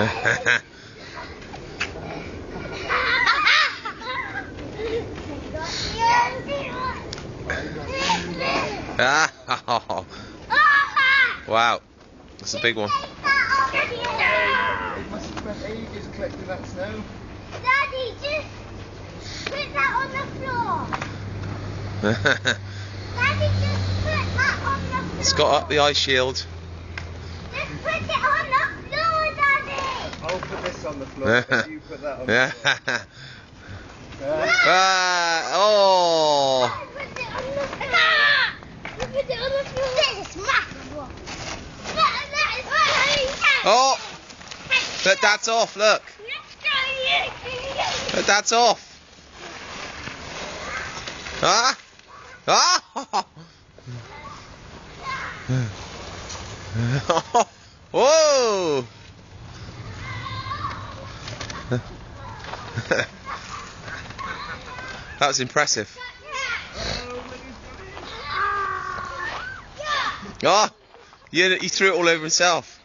Ah, wow, that's a big one. It must have spent ages collecting that snow. Daddy, just put that on the floor. Daddy, just put that on the floor. It's got up the ice shield. Just put it on the floor, Daddy. I'll put this on the floor and you put that on the floor. Oh! Put it on the floor. Put it on the floor. This is massive one. Oh! But that's off, look. But that's off. Ah! Ah! Whoa! That was impressive. Oh! He threw it all over himself.